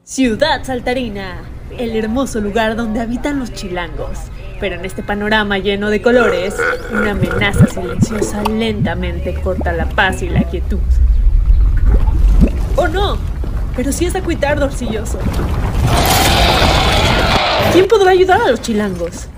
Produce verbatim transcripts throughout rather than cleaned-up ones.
Ciudad Saltarina, el hermoso lugar donde habitan los chilangos. Pero en este panorama lleno de colores, una amenaza silenciosa lentamente corta la paz y la quietud. ¡Oh no! Pero sí es Acuitar Dorcilloso. ¿Quién podrá ayudar a los chilangos?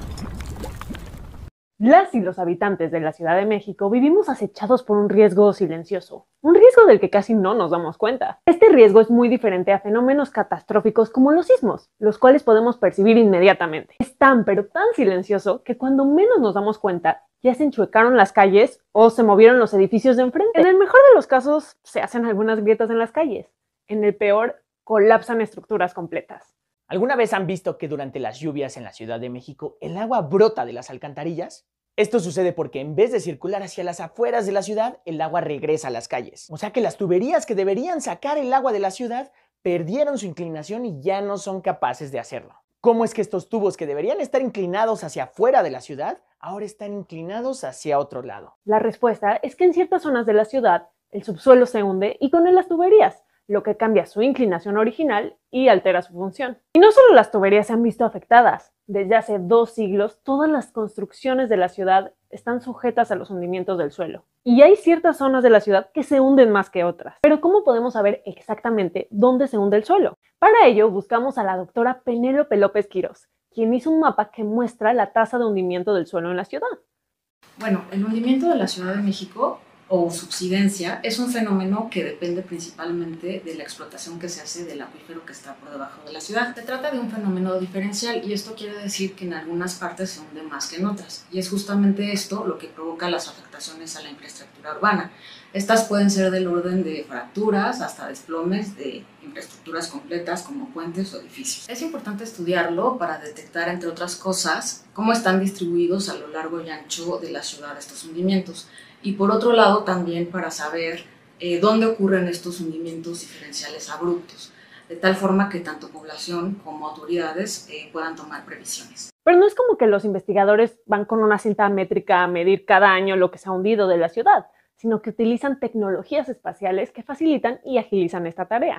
Las y los habitantes de la Ciudad de México vivimos acechados por un riesgo silencioso, un riesgo del que casi no nos damos cuenta. Este riesgo es muy diferente a fenómenos catastróficos como los sismos, los cuales podemos percibir inmediatamente. Es tan pero tan silencioso que cuando menos nos damos cuenta, ya se enchuecaron las calles o se movieron los edificios de enfrente. En el mejor de los casos, se hacen algunas grietas en las calles. En el peor, colapsan estructuras completas. ¿Alguna vez han visto que durante las lluvias en la Ciudad de México el agua brota de las alcantarillas? Esto sucede porque en vez de circular hacia las afueras de la ciudad, el agua regresa a las calles. O sea que las tuberías que deberían sacar el agua de la ciudad perdieron su inclinación y ya no son capaces de hacerlo. ¿Cómo es que estos tubos que deberían estar inclinados hacia afuera de la ciudad, ahora están inclinados hacia otro lado? La respuesta es que en ciertas zonas de la ciudad, el subsuelo se hunde y con él las tuberías, lo que cambia su inclinación original y altera su función. Y no solo las tuberías se han visto afectadas. Desde hace dos siglos, todas las construcciones de la ciudad están sujetas a los hundimientos del suelo. Y hay ciertas zonas de la ciudad que se hunden más que otras. Pero ¿cómo podemos saber exactamente dónde se hunde el suelo? Para ello, buscamos a la doctora Penélope López Quirós, quien hizo un mapa que muestra la tasa de hundimiento del suelo en la ciudad. Bueno, el hundimiento de la Ciudad de México o subsidencia es un fenómeno que depende principalmente de la explotación que se hace del acuífero que está por debajo de la ciudad. Se trata de un fenómeno diferencial y esto quiere decir que en algunas partes se hunde más que en otras. Y es justamente esto lo que provoca las afectaciones a la infraestructura urbana. Estas pueden ser del orden de fracturas hasta desplomes de infraestructuras completas como puentes o edificios. Es importante estudiarlo para detectar, entre otras cosas, cómo están distribuidos a lo largo y ancho de la ciudad estos hundimientos. Y por otro lado también para saber eh, dónde ocurren estos hundimientos diferenciales abruptos, de tal forma que tanto población como autoridades eh, puedan tomar previsiones. Pero no es como que los investigadores van con una cinta métrica a medir cada año lo que se ha hundido de la ciudad, sino que utilizan tecnologías espaciales que facilitan y agilizan esta tarea.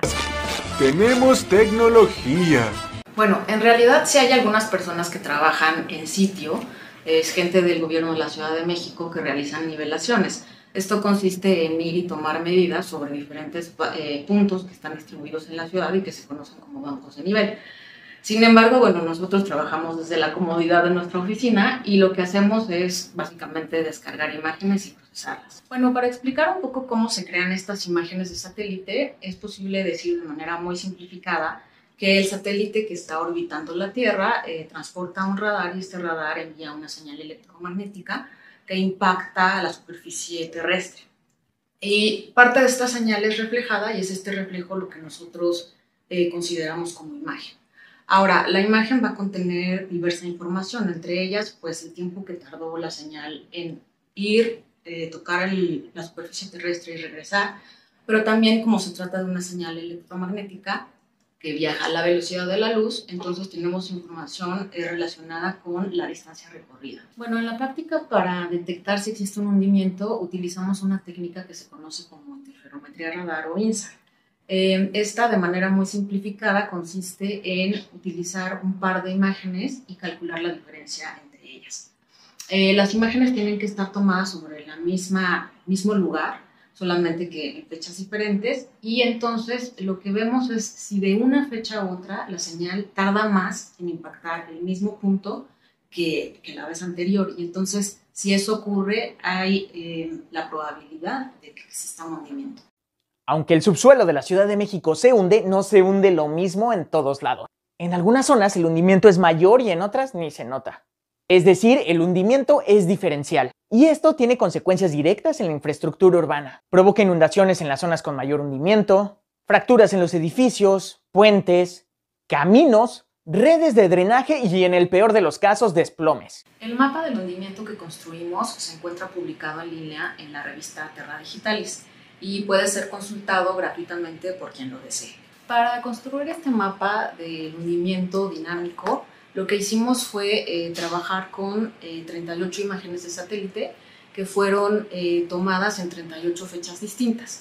¡Tenemos tecnología! Bueno, en realidad sí hay algunas personas que trabajan en sitio. Es gente del gobierno de la Ciudad de México que realizan nivelaciones. Esto consiste en ir y tomar medidas sobre diferentes eh, puntos que están distribuidos en la ciudad y que se conocen como bancos de nivel. Sin embargo, bueno, nosotros trabajamos desde la comodidad de nuestra oficina y lo que hacemos es básicamente descargar imágenes y procesarlas. Bueno, para explicar un poco cómo se crean estas imágenes de satélite, es posible decir de manera muy simplificada que el satélite que está orbitando la Tierra eh, transporta un radar y este radar envía una señal electromagnética que impacta a la superficie terrestre. Y parte de esta señal es reflejada y es este reflejo lo que nosotros eh, consideramos como imagen. Ahora, la imagen va a contener diversa información, entre ellas pues el tiempo que tardó la señal en ir, eh, tocar el, la superficie terrestre y regresar, pero también como se trata de una señal electromagnética, que viaja a la velocidad de la luz, entonces tenemos información eh, relacionada con la distancia recorrida. Bueno, en la práctica para detectar si existe un hundimiento utilizamos una técnica que se conoce como interferometría radar o INSAR. Eh, esta, de manera muy simplificada, consiste en utilizar un par de imágenes y calcular la diferencia entre ellas. Eh, las imágenes tienen que estar tomadas sobre el mismo lugar, solamente que en fechas diferentes, y entonces lo que vemos es si de una fecha a otra la señal tarda más en impactar el mismo punto que, que la vez anterior, y entonces si eso ocurre hay eh, la probabilidad de que exista un hundimiento. Aunque el subsuelo de la Ciudad de México se hunde, no se hunde lo mismo en todos lados. En algunas zonas el hundimiento es mayor y en otras ni se nota. Es decir, el hundimiento es diferencial. Y esto tiene consecuencias directas en la infraestructura urbana. Provoca inundaciones en las zonas con mayor hundimiento, fracturas en los edificios, puentes, caminos, redes de drenaje y, en el peor de los casos, desplomes. El mapa del hundimiento que construimos se encuentra publicado en línea en la revista Terra Digitalis y puede ser consultado gratuitamente por quien lo desee. Para construir este mapa del hundimiento dinámico, lo que hicimos fue eh, trabajar con eh, treinta y ocho imágenes de satélite que fueron eh, tomadas en treinta y ocho fechas distintas.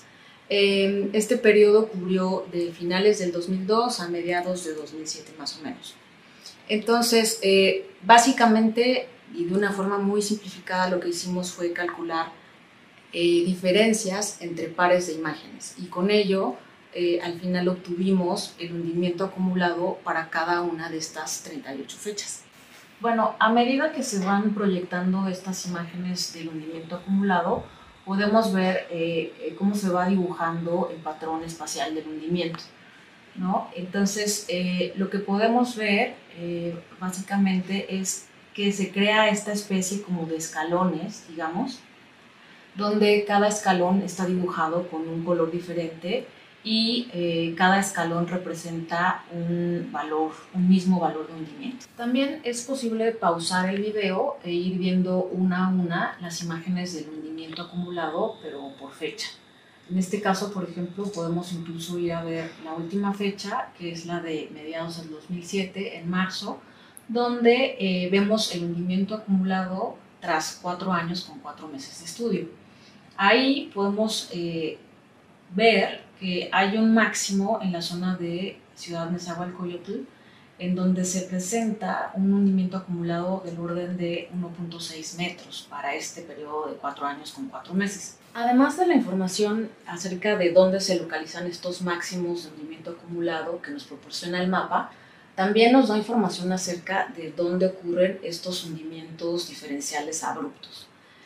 Eh, este periodo cubrió de finales del dos mil dos a mediados de dos mil siete más o menos. Entonces, eh, básicamente y de una forma muy simplificada lo que hicimos fue calcular eh, diferencias entre pares de imágenes y con ello eh, al final obtuvimos el hundimiento acumulado para cada una de estas treinta y ocho fechas. Bueno, a medida que se van proyectando estas imágenes del hundimiento acumulado, podemos ver eh, cómo se va dibujando el patrón espacial del hundimiento, ¿no? Entonces, eh, lo que podemos ver eh, básicamente es que se crea esta especie como de escalones, digamos, donde cada escalón está dibujado con un color diferente y eh, cada escalón representa un valor, un mismo valor de hundimiento. También es posible pausar el video e ir viendo una a una las imágenes del hundimiento acumulado, pero por fecha. En este caso, por ejemplo, podemos incluso ir a ver la última fecha, que es la de mediados del dos mil siete, en marzo, donde eh, vemos el hundimiento acumulado tras cuatro años con cuatro meses de estudio. Ahí podemos eh, ver que hay un máximo en la zona de Ciudad Nezahualcóyotl, en donde se presenta un hundimiento acumulado del orden de uno punto seis metros para este periodo de cuatro años con cuatro meses. Además de la información acerca de dónde se localizan estos máximos de hundimiento acumulado que nos proporciona el mapa, también nos da información acerca de dónde ocurren estos hundimientos diferenciales abruptos.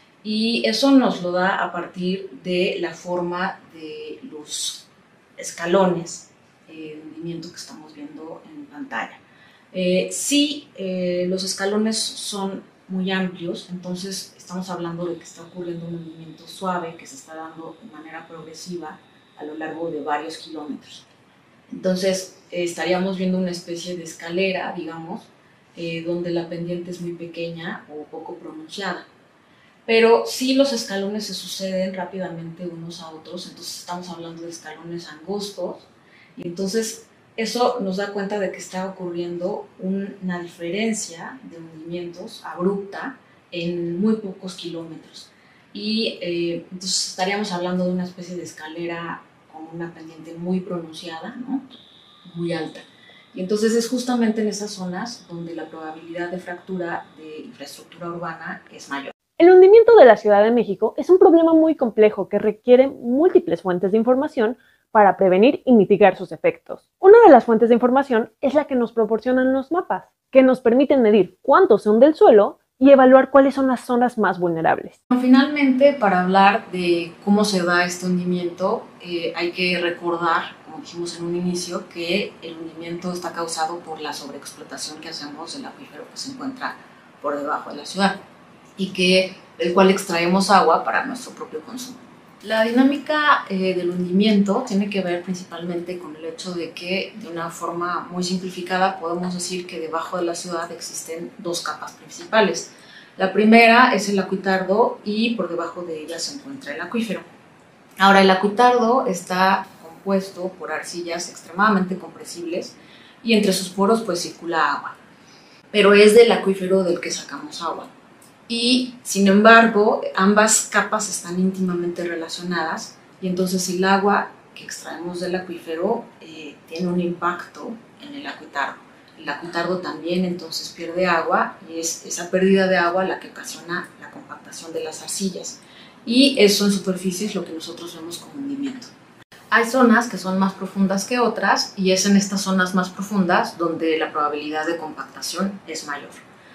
Y eso nos lo da a partir de la forma de los escalones eh, de hundimiento que estamos viendo en pantalla. Eh, si eh, los escalones son muy amplios, entonces estamos hablando de que está ocurriendo un hundimiento suave que se está dando de manera progresiva a lo largo de varios kilómetros. Entonces eh, estaríamos viendo una especie de escalera, digamos, eh, donde la pendiente es muy pequeña o poco pronunciada. Pero si los escalones se suceden rápidamente unos a otros, entonces estamos hablando de escalones angostos, y entonces eso nos da cuenta de que está ocurriendo una diferencia de hundimientos abrupta en muy pocos kilómetros. Y eh, entonces estaríamos hablando de una especie de escalera con una pendiente muy pronunciada, ¿no? Muy alta. Y entonces es justamente en esas zonas donde la probabilidad de fractura de infraestructura urbana es mayor. El hundimiento de la Ciudad de México es un problema muy complejo que requiere múltiples fuentes de información para prevenir y mitigar sus efectos. Una de las fuentes de información es la que nos proporcionan los mapas, que nos permiten medir cuánto se hunde el suelo y evaluar cuáles son las zonas más vulnerables. Finalmente, para hablar de cómo se da este hundimiento, eh, hay que recordar, como dijimos en un inicio, que el hundimiento está causado por la sobreexplotación que hacemos del acuífero que se encuentra por debajo de la ciudad y que, del cual extraemos agua para nuestro propio consumo. La dinámica eh, del hundimiento tiene que ver principalmente con el hecho de que, de una forma muy simplificada, podemos decir que debajo de la ciudad existen dos capas principales. La primera es el acuitardo y por debajo de ella se encuentra el acuífero. Ahora, el acuitardo está compuesto por arcillas extremadamente compresibles y entre sus poros pues circula agua, pero es del acuífero del que sacamos agua. Y, sin embargo, ambas capas están íntimamente relacionadas y entonces el agua que extraemos del acuífero eh, tiene un impacto en el acuitardo. El acuitardo también entonces pierde agua y es esa pérdida de agua la que ocasiona la compactación de las arcillas. Y eso en superficie es lo que nosotros vemos como hundimiento. Hay zonas que son más profundas que otras y es en estas zonas más profundas donde la probabilidad de compactación es mayor.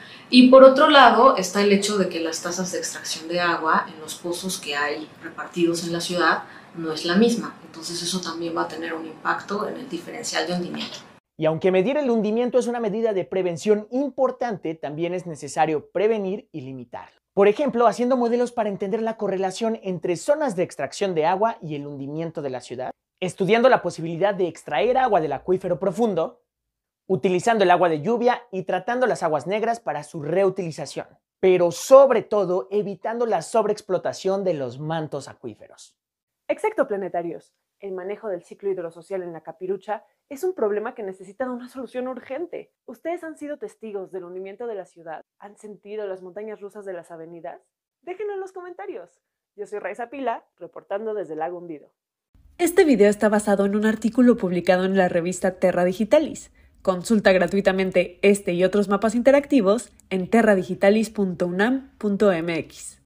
Y por otro lado está el hecho de que las tasas de extracción de agua en los pozos que hay repartidos en la ciudad no es la misma. Entonces eso también va a tener un impacto en el diferencial de hundimiento. Y aunque medir el hundimiento es una medida de prevención importante, también es necesario prevenir y limitarlo. Por ejemplo, haciendo modelos para entender la correlación entre zonas de extracción de agua y el hundimiento de la ciudad, estudiando la posibilidad de extraer agua del acuífero profundo, utilizando el agua de lluvia y tratando las aguas negras para su reutilización, pero sobre todo evitando la sobreexplotación de los mantos acuíferos. Exacto, planetarios. El manejo del ciclo hidrosocial en la Capirucha es un problema que necesita de una solución urgente. ¿Ustedes han sido testigos del hundimiento de la ciudad? ¿Han sentido las montañas rusas de las avenidas? Déjenlo en los comentarios. Yo soy Raiza Pila, reportando desde el Lago Hundido. Este video está basado en un artículo publicado en la revista Terra Digitalis. Consulta gratuitamente este y otros mapas interactivos en terra digitalis punto unam punto m x.